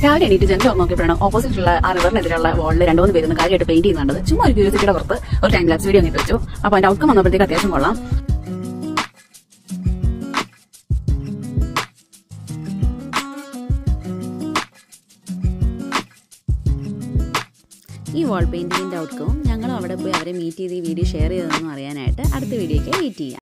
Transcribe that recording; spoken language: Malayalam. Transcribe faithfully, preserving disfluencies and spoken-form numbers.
രാവിലെ എണീറ്റ് ജനൽ നോക്കിയപ്പോഴാണ് ഓപ്പോസിറ്റുള്ള ആ റിവറിനെതിരെയുള്ള വാളിൽ രണ്ടു മൂന്ന് പേര് കാര്യമായിട്ട് പെയിന്റ് ചെയ്യുന്നുണ്ട്. ചുമ്മാ ഒരു ക്യൂരിയോസിറ്റിയുടെ പുറത്ത് ഒരു ടൈം ലാപ്സ് വീഡിയോ ഇട്ട് വെച്ചു. അപ്പോൾ അതിന്റെ ഔട്ട്കം വന്നപ്പോഴത്തേക്ക് അത്യാവശ്യം കൊള്ളാം. ഈ വാൾ പെയിന്റിങ്ങിന്റെ ഔട്ട്കവും ഞങ്ങളും അവിടെ പോയി അവരെ മീറ്റ് ചെയ്ത് ഈ വീഡിയോ ഷെയർ ചെയ്തതെന്നും അറിയാനായിട്ട് അടുത്ത വീഡിയോയ്ക്ക് വെയിറ്റ് ചെയ്യാം.